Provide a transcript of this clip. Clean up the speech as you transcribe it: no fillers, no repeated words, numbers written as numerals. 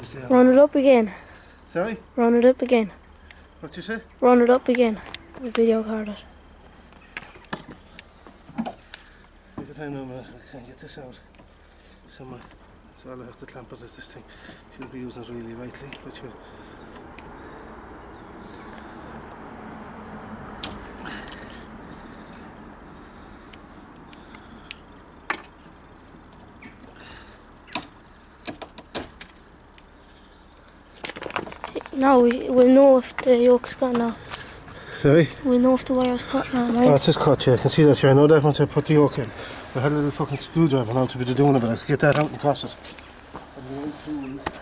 Run it up again. Sorry? Run it up again. What you say? Run it up again. We video card it. Take your time now, man. I can't get this out somewhere. So all I have to clamp it is this thing. Shouldn't be using it really rightly, but you. Now we'll know if the yoke's gone now. Sorry? We'll know if the wire's cut now, right? Oh, it's just cut, yeah. I can see that, yeah. I know that once I put the yoke in. I had a little fucking screwdriver now to be doing it, but I could get that out and cross it. And the tools.